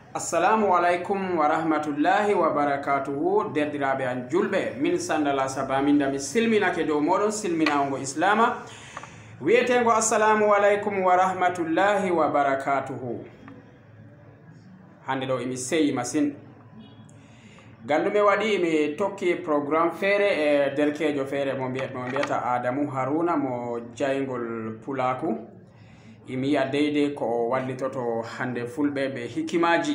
Assalamu alaikum wa rahmatullahi wa barakatuhu. Derdiraɓe an julɓe min Sanda LASSA baminda mi silminake dow moɗon silminawgo islama wiyetego assalamu alaikum wa rahmatullahi wa barakatuhu. Hande ɗo emi seyi masin gandume waɗi mi tokki programme feere e derkejo feere mo mbiyata Adamu Haruna mo jaygol Pulaku. imi yi'a deydey ko wallitoto hande fulɓe ɓe hikimaji.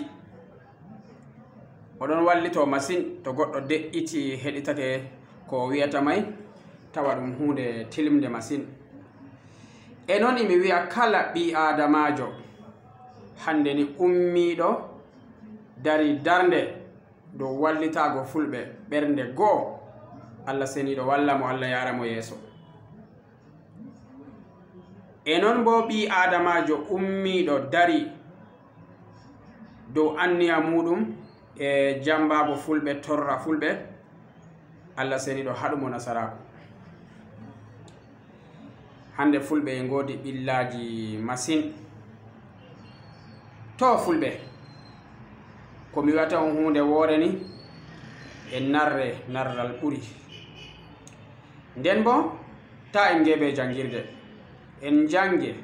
Oɗon wallito masin to goɗɗo de'iti heɗitake ko wiyata may tawa ɗum hunde tilimde masin. E noon imi wi'a kala ɓi adamajo hande ni ummiɗo dari darnde dow wallitago fulɓe ɓernde goo, Allah seniɗo walla mo, Allah yara mo yeeso. E non bo ɓi adamajo ummiɗo dari dow anniya muɗum e jambago fulɓe, torra fulɓe, Allah seniɗo haɗumo nasaraku. Hande fulɓe e ngodi ɓillaji masin. To fulɓe ko mi wiyata on hunde woore ni e narral ɓuri. Nden bo ta en geɓe jangirde, en jange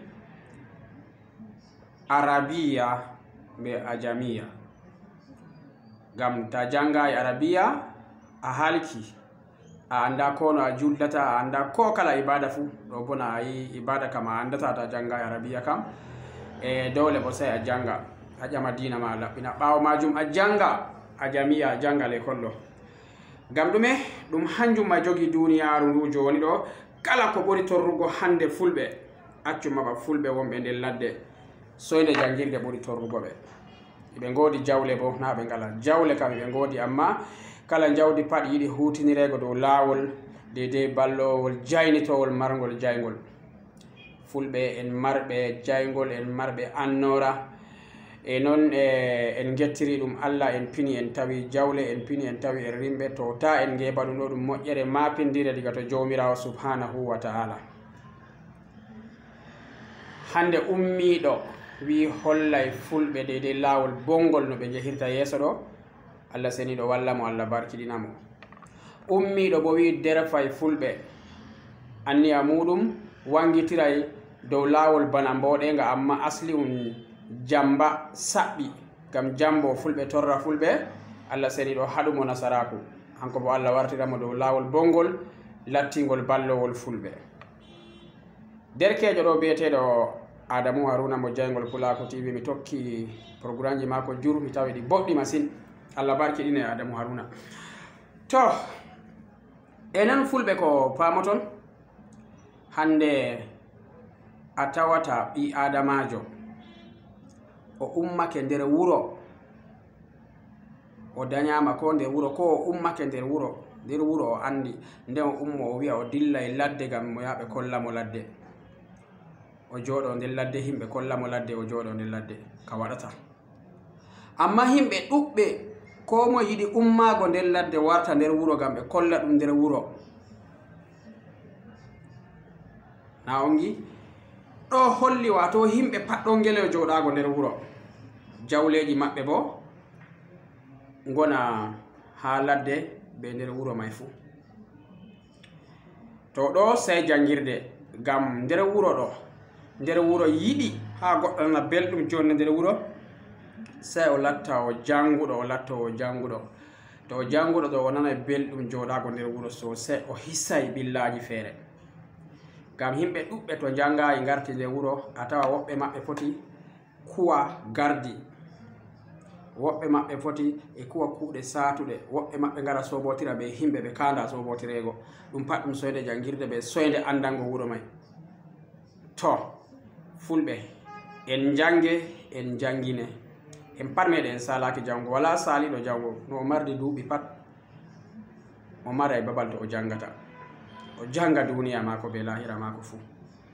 arabiya be ajamiya. Gam ta janga e arabiya a halki, a anda ko no a jullata, a anda ko kala ibada fu. Ɗo bona ayi ibada kam a andata ta janga e arabiya kam, e dole bo sai a janga a ƴama dina ma laɓɓina. ɓawo majum a janga ajamiya, a janga l'école ɗo. Gam ɗume? ɗum hanjum ma jogi duniyaru ndu joni ɗo. Kala ko ɓuri torrugo hande fulɓe, accuma ba fulɓe wonɓe nder ladde, soyde jangirde ɓuri torrugo ɓe. Ɓe ngodi jawle bo, na ɓe ngala jawle kam ɓe ngodi, amma kala jawdi pat yiɗi hutinirego dow lawol dedei ballowol jaynitowol margol jaygol. Fulɓe en marɓe jaygol, en marɓe annora, e non en gettiri ɗum Allah, en pini en tawi jawle, en pini en tawi en rimɓe. To ta en ngeba ɗum ɗo ɗum moƴƴere mapindire diga to jomirawo subhanahu wa ta'ala. Hande ummiɗo wi hollay fulɓe dedei lawol bongol no ɓe jehirta yeeso ɗo, Allah seniɗo walla mo, Allah barkiɗinamo. Ummiɗo bo wi derfay fulɓe, anniya muɗum wangitiray dow lawol bana mboɗenga, amma asli jamba saɓɓi. Gam jambo fulɓe torra fulɓe, Allah seniɗo haɗumo nasaraku. Hanko bo Allah wartiramo dow lawol bongol lattingol ballowol fulɓe. Derkejo ɗo biyeteɗo Adamu Haruna mo jaygol Pulaku TV, mi tokki programme ji mako jur, mi tawi ɗi boɗɗi masin. Allah barkiɗine Adamu Haruna. To enen fulɓe ko pamoton hande a tawata ɓi adamajo o ummake nder wuro, o dañama ko nder wuro, ko o ummake nder wuro o andi, nden o ummo o wiya o dilla e ladde gam mo yaɓe kollamo ladde, o jooɗo nder ladde, himɓe kollamo ladde, o jooɗo nder ladde, ka waɗata. Amma himɓe ɗuɓɓe ko mo yiɗi ummago nder ladde warta nder wuro gam ɓe kolla ɗum nder wuro. Na ongi ɗo holli wato himɓe pat ɗon gele joɗago nder wuro, jawleji maɓɓe bo gona ha ladde be nder wuro may fu. To ɗo sai jangirde, gam nder wuro yiɗi ha goɗɗo nana belɗum jonde nder wuro, sai o latta o janguɗo, to o janguɗo ɗo o nana belɗum joɗago nder wuro sosai, o hissay ɓillaji feere. Gam himɓe ɗuɓɓe to jangayi garti nder wuro, a tawa woɓɓe maɓɓe foti kuwa gardi, woɓɓe maɓɓe foti e kuwa kuuɗe satuɗe, woɓɓe maɓɓe ngara sobotira be himɓe ɓe kanda sobotirego. Ɗum pat ɗum soyde jangirde be soyde andango wuro may. To fulɓe en jange, en jangine, en pat meɗen en salaki jango. Wala saliɗo jango no o mardi duuɓi pat, o mara e babal to o jangata, o janga duniya mako be lahira mako fu.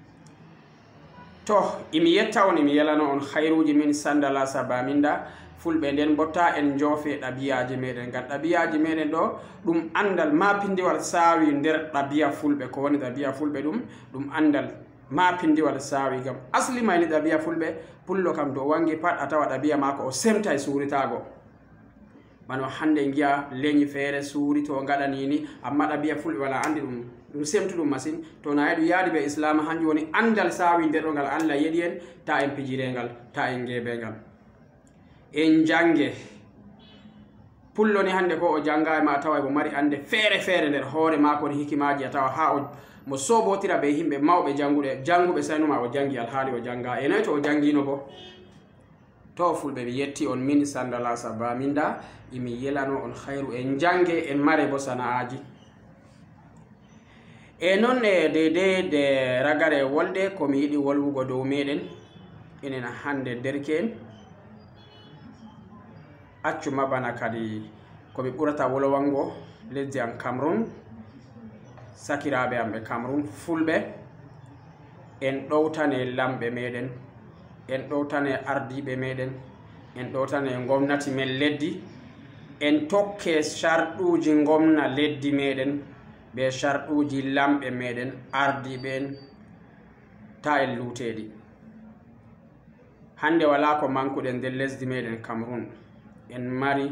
To imi yetta on, imi yelano on khairuji min Sanda LASSA baminda fulɓe. Nden botta en joofe ɗabiyaji meɗen, ngam ɗabiyaji meɗen ɗo ɗum andal mapindiwal sawi nder ɗabiya fulɓe. Ko woni ɗabiya fulɓe ɗum andal mapindiwal sawi, gam asli mayni ɗabiya fulɓe pullo kam to wangi pat a tawa ɗabi'a mako o semta e suuritago bano hande giya leñi feere suuri to gaɗani ni amma ɗabi'a fulɓe wala andi ɗum semtuɗum masine to na yiɗum yaadi ɓe islam hanjum woni andal sawi nder ɗo ngal Allah yeɗi en ta en pijirengal ta en gebengal en jange pullo ni hande ko o janga ma tawa mo mari ande feere feere nder hoore mako ni hikimaji a tawa ha o mo sobotira be himɓe mawɓe janguɓe saynuma o jangi alhaali o janga e noy to o jangino bo to fulɓe mi yetti on min Sanda LASSA baminda imi yelano on hayru en jange en mare bo sana'aji e non e de ragare wolde komi yiɗi wolwugo dow meɗen enen hande derke'en accuma bana kadi komi ɓurata wolwango lesdi am Cameroun sakiraɓe am ɓe Cameroun fulɓe en ɗowtane lamɓe meɗen en ɗowtane ardiɓe meɗen en ɗowtane gomnati men leddi en tokke sharɗuji gomna leddi meɗen be sharɗuji lamɓe meɗen ardiɓe en ta en luteɗi hande wala ko mankuɗen nder lesdi meɗen Cameroun en mari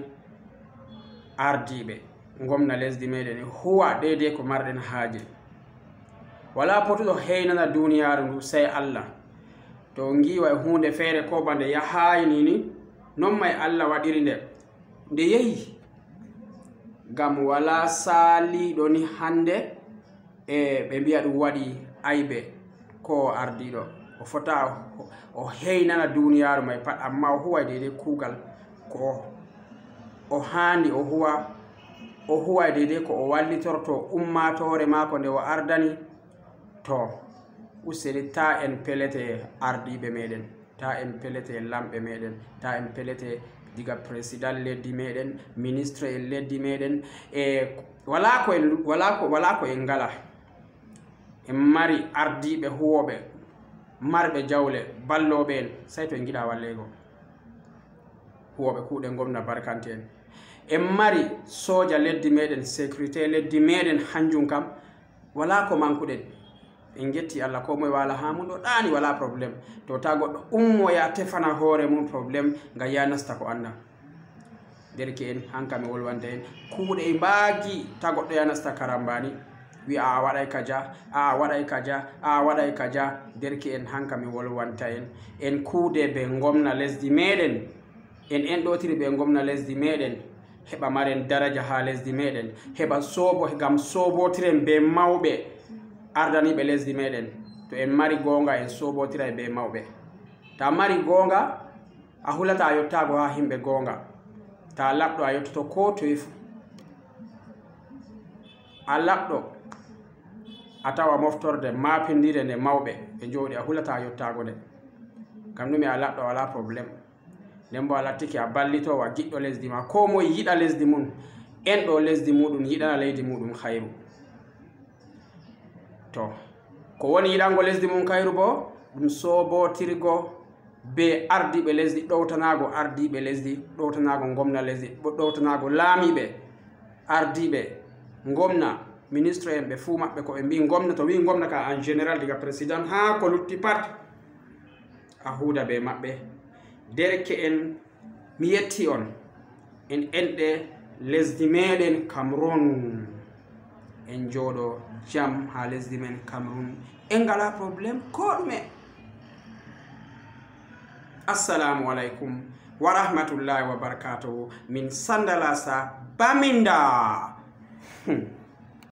ardiɓe gomna lesdi meɗen huwa deydey ko marɗen haaje wala potuɗo heynana duniyaru ndu sey Allah to giwa e hunde feere ko bande yahayini ni non may Allah waɗiri nde yehi gam wala saliɗo ni hande e ɓe mbiya ɗum waɗi aybe ko ardiɗo o fota o heynana duniyaru may pat amma o huwa deydey kuugal ko o handi o huwa deydey ko o wallitorto ummatore mako nde o ardani to useni ta en pelete ardiɓe meɗen ta en pelete lamɓe meɗen ta en pelete diga président leddi meɗen ministre en leddi meɗen e wala ko en ngala en mari ardiɓe huwoɓe marɓe jawle balloɓe en say to en giɗa wallego huwoɓe kuuɗe gomna barkante en mari soja leddi meɗen sécurité leddi meɗen hanjum kam wala ko mankuɗen en getti Allah ko moye wala ha mum ɗo ɗani wala probléme to ta goɗɗo ummoya tefana hoore mum probléme ngam ya nasta ko anda derke en hanka mi wolwanta en kuuɗe e mbaagi ta goɗɗo ya nasta karambani wi a waɗay kaja a waɗay kaja a waɗay kaja derke en hanka mi wolwanta en kuude ɓe gomna lesdi meɗen en ɗotiri ɓe gomna lesdi meɗen heɓa maren daraja ha lesdi meɗen heɓa sobo gam sobotiren ɓe mawɓe ardaniɓe lesdi meɗen to en mari gonga en sobotira be mawɓe ta mari gonga a hulata a yottago ha himɓe gonga ta laɓɗo a yottoto ko toye fu a laɓɗo a tawa moftorde mapindire nde mawɓe ɓe jooɗi a hulata a yottago nde kam ɗumi a laɓɗo wala probléme nden bo a lattiki a ballitowo a giɗɗo lesdi ma ko moye yiɗa lesdi mum en ɗo lesdi muɗum yiɗana leydi muɗum hayru to ko woni yiɗango lesdi mum kayru bo ɗum sobotirgo be ardiɓe lesdi ɗowtanago ardiɓe lesdi ɗowtanago gomna lesdi ɗowtanago laamiɓe ardiɓe gomna ministre en ɓe fuu maɓɓe ko ɓe mbi gomna to wi gomna ka en général diga président ha ko lutti pat a huuda be maɓɓe derke en mi yetti on en enɗe lesdi meɗen Cameroun en jooɗo jam ha lesdi men Cameroun en ngala probléme ko ɗume assalamu aleykum wa rahmatullahi wa barakatuhu min Sanda LASSA baminda